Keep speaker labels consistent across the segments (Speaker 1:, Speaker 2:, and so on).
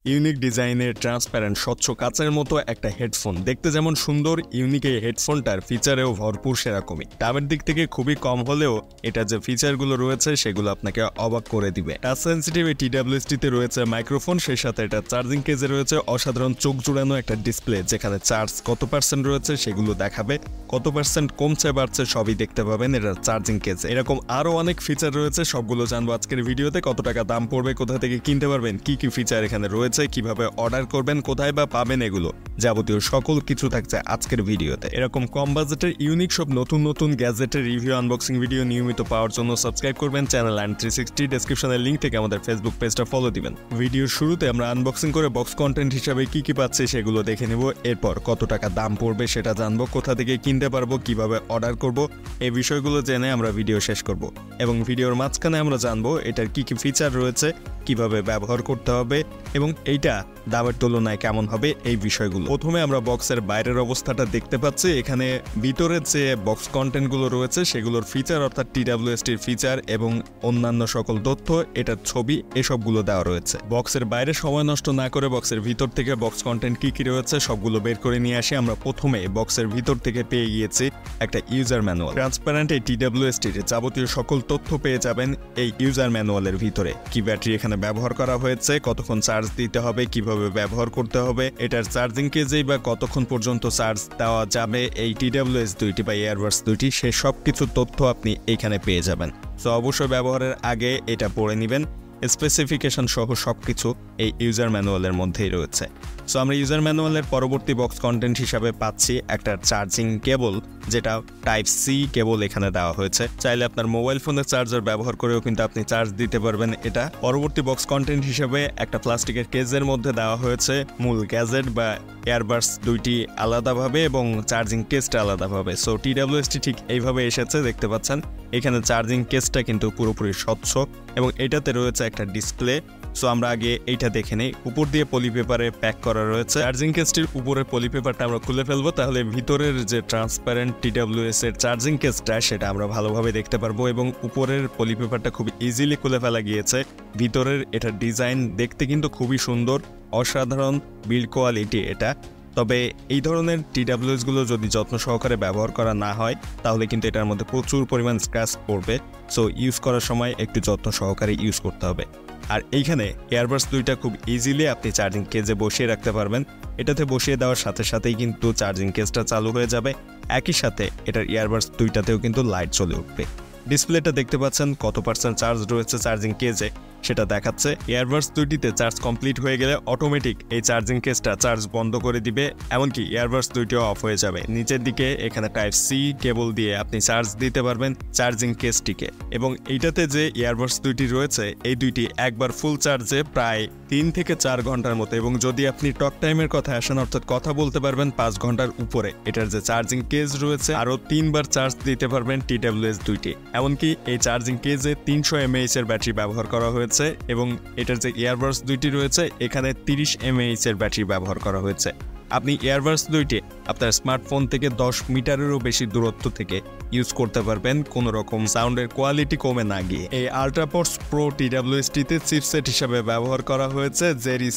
Speaker 1: Unique ডিজাইনের transparent স্বচ্ছ কাচের মতো একটা হেডফোন। দেখতে যেমন সুন্দর, ইউনিক এই হেডফোনটার ফিচারেও ভরপুর সেরকমই। দামের দিক থেকে খুবই কম হলেও এটা যে ফিচারগুলো রয়েছে সেগুলো আপনাকে অবাক করে দিবে। টাচ সেন্সিটিভ এই TWS-টিতে রয়েছে মাইক্রোফোন, সেই সাথে এটা চার্জিং কেজে রয়েছে অসাধারণ চোখ জুড়ানো একটা ডিসপ্লে, যেখানে চার্জ কত পার্সেন্ট রয়েছে সেগুলো দেখাবে, কত পার্সেন্ট কমছে বাড়ছে সবই দেখতে পাবেন এটা চার্জিং কেজে। এরকম আরো অনেক ফিচার রয়েছে, সবগুলো জানবো আজকের ভিডিওতে। কত টাকা দাম পড়বে, কোথা থেকে কিনতে পারবেন, কি কি ফিচার এখানে রয়েছে, কিভাবে অর্ডার করবেন, কোথায় বা পাবেন, এগুলো যাবতীয় সকল কিছু থাকছে আজকের ভিডিওতে। এরকম কম বাজেটের ইউনিক সব নতুন নতুন গ্যাজেটের রিভিউ আনবক্সিং ভিডিও নিয়মিত পাওয়ার জন্য সাবস্ক্রাইব করবেন চ্যানেল অ্যান্ড 360। ডেসক্রিপশনের লিঙ্ক থেকে আমাদের ফেসবুক পেজটা ফলো দিবেন। ভিডিওর শুরুতে আমরা আনবক্সিং করে বক্স কন্টেন্ট হিসাবে কি কি পাচ্ছে সেগুলো দেখে নেব, এরপর কত টাকা দাম পড়বে সেটা জানবো, কোথা থেকে কিনতে পারবো, কিভাবে অর্ডার করব, এই বিষয়গুলো জেনে আমরা ভিডিও শেষ করব। এবং ভিডিওর মাঝখানে আমরা জানবো এটার কি কি ফিচার রয়েছে, কিভাবে ব্যবহার করতে হবে এবং এইটা দামের তুলনায় কেমন হবে, এই বিষয়গুলো। প্রথমে আমরা বক্সের বাইরের অবস্থাটা দেখতে পাচ্ছি। এখানে ভিতরের যে বক্স কন্টেন্টগুলো রয়েছে সেগুলোর ফিচার, অর্থাৎ TWS-টির ফিচার এবং অন্যান্য সকল তথ্য, এটার ছবি, এসবগুলো দেওয়া রয়েছে। বক্সের বাইরে সময় নষ্ট না করে বক্সের ভিতর থেকে বক্স কন্টেন্ট কি কি রয়েছে সবগুলো বের করে নিয়ে আসি। আমরা প্রথমে বক্সের ভিতর থেকে পেয়ে গিয়েছি একটা ইউজার ম্যানুয়াল। ট্রান্সপারেন্ট এই TWS-টির যাবতীয় সকল তথ্য পেয়ে যাবেন এই ইউজার ম্যানুয়ালের ভিতরে। কি ব্যাটারি এখানে ব্যবহার করা হয়েছে, কতক্ষণ চার্জ দিতে হবে, কিভাবে ব্যবহার করতে হবে, এটার চার্জিং কেজেই বা কতক্ষণ পর্যন্ত চার্জ দেওয়া যাবে এই TWS 2টি বা এয়ারবাডস 2টি, সে সব কিছু তথ্য আপনি এইখানে পেয়ে যাবেন। তো অবশ্যই ব্যবহারের আগে এটা পড়ে নেবেন। স্পেসিফিকেশন সহ সবকিছু এই ইউজার ম্যানুয়ালের মধ্যেই রয়েছে। সো আমরা ইউজার ম্যানুয়ালের পরবর্তী বক্স কন্টেন্ট হিসাবে পাচ্ছি একটা চার্জিং কেবল, যেটা টাইপ সি কেবল এখানে দেওয়া হয়েছে। চাইলে আপনার মোবাইল ফোনের চার্জার ব্যবহার করেও কিন্তু আপনি চার্জ দিতে পারবেন এটা। পরবর্তী বক্স কন্টেন্ট হিসাবে একটা প্লাস্টিকের কেজের মধ্যে দেওয়া হয়েছে মূল গ্যাজেট বা এয়ারবাডস 2টি আলাদাভাবে এবং চার্জিং কেসটা আলাদাভাবে। সো TWS-টি ঠিক এইভাবে এসেছে, দেখতে পাচ্ছেন। এখানে চার্জিং কেসটা কিন্তু পুরোপুরি স্বচ্ছ এবং এটাতে রয়েছে একটা ডিসপ্লে। সো আমরা আগে এইটা দেখে নেই। উপর দিয়ে পলিপেপারে প্যাক করা রয়েছে। চার্জিং কেসটির উপরের পলিপেপারটা আমরা খুলে ফেলবো, তাহলে ভিতরের যে ট্রান্সপারেন্ট TWS এর চার্জিং কেসটা সেটা আমরা ভালোভাবে দেখতে পারবো। এবং উপরের পলিপেপারটা খুব ইজিলি খুলে ফেলা গিয়েছে। ভিতরের এটার ডিজাইন দেখতে কিন্তু খুবই সুন্দর, অসাধারণ বিল্ড কোয়ালিটি এটা। তবে এই ধরনের TWS-গুলো যদি যত্ন সহকারে ব্যবহার করা না হয় তাহলে কিন্তু এটার মধ্যে প্রচুর পরিমাণ স্ক্র্যাচ পড়বে। সো ইউজ করার সময় একটু যত্ন সহকারে ইউজ করতে হবে। আর এইখানে এয়ারবাডস 2টা খুব ইজিলি আপনি চার্জিং কেজে বসিয়ে রাখতে পারবেন। এটাতে বসিয়ে দেওয়ার সাথে সাথেই কিন্তু চার্জিং কেজটা চালু হয়ে যাবে। একই সাথে এটার এয়ারবাডস 2টাতেও কিন্তু লাইট চলে উঠবে। ডিসপ্লেটা দেখতে পাচ্ছেন কত পার্সেন্ট চার্জ রয়েছে চার্জিং কেজে সেটা দেখাচ্ছে। এয়ারবাডস 2টিতে চার্জ কমপ্লিট হয়ে গেলে অটোমেটিক এই চার্জিং কেসটা চার্জ বন্ধ করে দিবে, এমনকি এয়ারবাডস 2টিও অফ হয়ে যাবে। নিচের দিকে এখানে টাইপ সি কেবল দিয়ে আপনি চার্জ দিতে পারবেন চার্জিং কেসটিকে। এবং এইটাতে যে এয়ারবাডস 2টি রয়েছে এই দুইটি একবার ফুল চার্জে প্রায় 3 থেকে 4 ঘন্টার মতো, এবং যদি আপনি টক টাইমের কথা আসেন, অর্থাৎ কথা বলতে পারবেন 5 ঘন্টার উপরে, এটার যে চার্জিং কেস রয়েছে আরো 3 বার চার্জ দিতে পারবেন TWS 2টি। এমনকি এই চার্জিং কেজে 300 mAh এর ব্যাটারি ব্যবহার করা হয়েছে এবং এটার যে এয়ারবাডস 2টি রয়েছে এখানে 30 mAh এর ব্যাটারি ব্যবহার করা হয়েছে। আপনি এয়ারবাডস 2টি আপনার স্মার্টফোন থেকে 10 মিটারেরও বেশি দূরত্ব থেকে ইউজ করতে পারবেন, কোনো রকম সাউন্ডের কোয়ালিটি কমে না গিয়ে। এই আল্ট্রাপডস প্রো TWS-টিতে চিপসেট হিসাবে ব্যবহার করা হয়েছে Jerry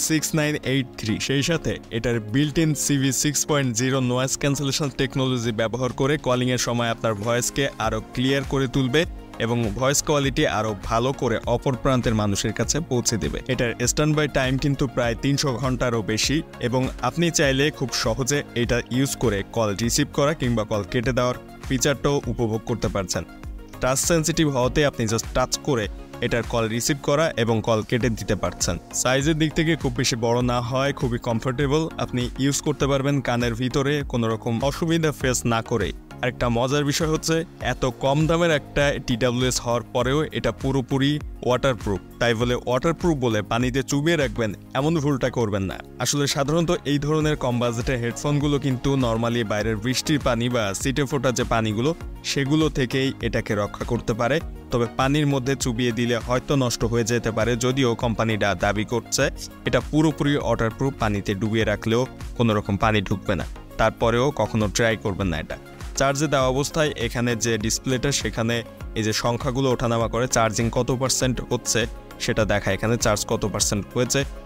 Speaker 1: 6983। সেই সাথে এটার built in CV 6.0 noise cancellation technology ব্যবহার করে কলিং এর সময় আপনার ভয়েসকে আরো ক্লিয়ার করে তুলবে এবং ভয়েস কোয়ালিটি আরো ভালো করে অপর প্রান্তের মানুষের কাছে পৌঁছে দেবে। এটার স্ট্যান্ড বাই টাইম কিন্তু প্রায় 300 ঘন্টারও বেশি এবং আপনি চাইলে খুব সহজে এটা ইউজ করে কল রিসিভ করা কিংবা কল কেটে দেওয়ার ফিচারটাও উপভোগ করতে পারছেন। টাচ সেন্সিটিভ হওয়াতে আপনি জাস্ট টাচ করে এটার কল রিসিভ করা এবং কল কেটে দিতে পারছেন। সাইজের দিক থেকে খুব বেশি বড় না হয়, খুবই কমফোর্টেবল, আপনি ইউজ করতে পারবেন কানের ভিতরে কোনো রকম অসুবিধা ফেস না করে। আরেকটা মজার বিষয় হচ্ছে এত কম দামের একটা TWS হওয়ার পরেও এটা পুরোপুরি ওয়াটারপ্রুফ। তাই বলে ওয়াটারপ্রুফ বলে পানিতে চুবিয়ে রাখবেন এমন ভুলটা করবেন না। আসলে সাধারণত এই ধরনের কম বাজেটের হেডফোনগুলো কিন্তু নর্মালি বাইরের বৃষ্টির পানি বা সিটে ফোটা যে পানিগুলো সেগুলো থেকেই এটাকে রক্ষা করতে পারে। তবে পানির মধ্যে চুবিয়ে দিলে হয়তো নষ্ট হয়ে যেতে পারে, যদিও কোম্পানিটা দাবি করছে এটা পুরোপুরি ওয়াটারপ্রুফ, পানিতে ডুবিয়ে রাখলেও কোনো রকম পানি ঢুকবে না। তারপরেও কখনো ট্রাই করবেন না এটা। চার্জে দেওয়া অবস্থায় এখানে যে ডিসপ্লেটা সেখানে এই যে সংখ্যাগুলো ওঠানামা করে চার্জিং কত পার্সেন্ট হচ্ছে সেটা দেখা, এখানে চার্জ কত পার্সেন্ট হয়েছে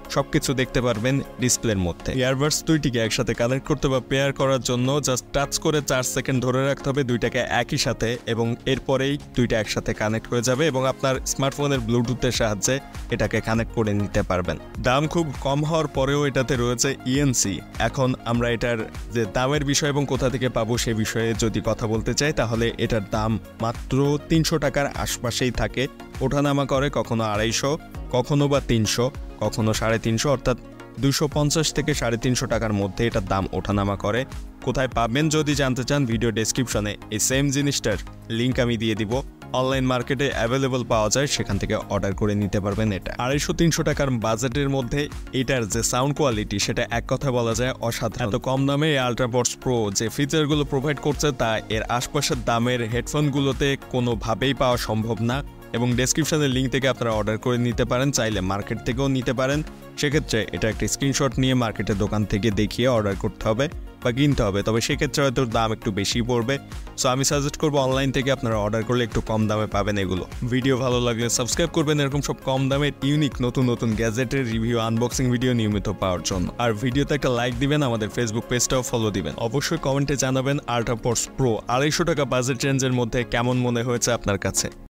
Speaker 1: সবকিছু দেখতে পারবেন ডিসপ্লের মধ্যে। ইয়ারবাডস দুইটিকে একসাথে কানেক্ট করতে বা পেয়ার করার জন্য জাস্ট টাচ করে 4 সেকেন্ড ধরে রাখতে হবে দুইটাকে একই সাথে, এবং এরপরেই দুইটা একসাথে কানেক্ট হয়ে যাবে এবং আপনার স্মার্টফোনের ব্লুটুথের সাহায্যে এটাকে কানেক্ট করে নিতে পারবেন। দাম খুব কম হওয়ার পরেও এটাতে রয়েছে ইএনসি। এখন আমরা এটার যে দামের বিষয় এবং কোথা থেকে পাবো সে বিষয়ে যদি কথা বলতে চাই, তাহলে এটার দাম মাত্র 300 টাকার আশপাশেই থাকে, ওঠানামা করে, কখনো 250, কখনো বা 300, কখনো 350, অর্থাৎ 250 থেকে 350 টাকার মধ্যে এটার দাম ওঠানামা করে। কোথায় পাবেন যদি জানতে চান, ভিডিও ডেসক্রিপশনে এই সেম জিনিসটার লিঙ্ক আমি দিয়ে দিব। অনলাইন মার্কেটে অ্যাভেলেবল পাওয়া যায়, সেখান থেকে অর্ডার করে নিতে পারবেন। এটা 250-300 টাকার বাজেটের মধ্যে এটার যে সাউন্ড কোয়ালিটি সেটা এক কথা বলা যায় অসাধারণ। এত কম দামে আল্ট্রাবডস প্রো যে ফিচারগুলো প্রোভাইড করছে তা এর আশপাশের দামের হেডফোনগুলোতে কোনোভাবেই পাওয়া সম্ভব না, এবং ডেসক্রিপশনের লিঙ্ক থেকে আপনারা অর্ডার করে নিতে পারেন, চাইলে মার্কেট থেকেও নিতে পারেন। সেক্ষেত্রে এটা একটা স্ক্রিনশট নিয়ে মার্কেটের দোকান থেকে দেখিয়ে অর্ডার করতে হবে বা কিনতে হবে, তবে সেক্ষেত্রে হয়তো দাম একটু বেশি পড়বে। সো আমি সাজেস্ট করবো অনলাইন থেকে আপনারা অর্ডার করলে একটু কম দামে পাবেন এগুলো। ভিডিও ভালো লাগলে সাবস্ক্রাইব করবেন এরকম সব কম দামের ইউনিক নতুন নতুন গ্যাজেটের রিভিউ, আনবক্সিং ভিডিও নিয়মিত পাওয়ার জন্য। আর ভিডিওতে একটা লাইক দিবেন, আমাদের ফেসবুক পেজটাও ফলো দিবেন। অবশ্যই কমেন্টে জানাবেন আল্ট্রাবডস প্রো 250 টাকা বাজেট রেঞ্জের মধ্যে কেমন মনে হয়েছে আপনার কাছে।